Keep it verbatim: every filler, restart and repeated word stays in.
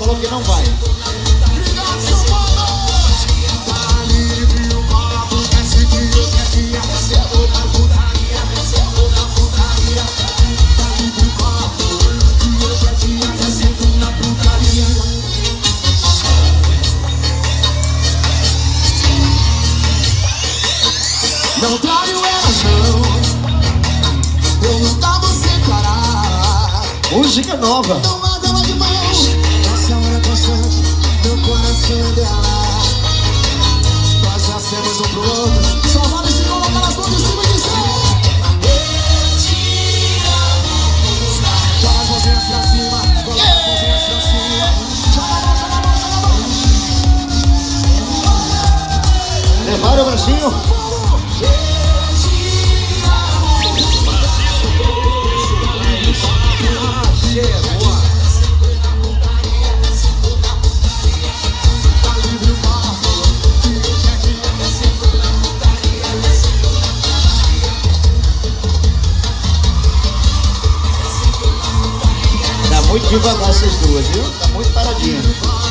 falou que não vai. Não traio ela não, eu nunca vou separar. Música nova. Não manda ela de mão, essa hora constante, meu coração dela. Nós já sermos um pro outro, só vale se colocar as mãos em cima e dizer: eu te amo. Joga as mãozinhas pra cima, coloca as mãozinhas pra cima. Joga a mão, joga a mão, joga a mão. Levaram o bracinho. Tá muito devagar essas duas, viu? Tá muito paradinha.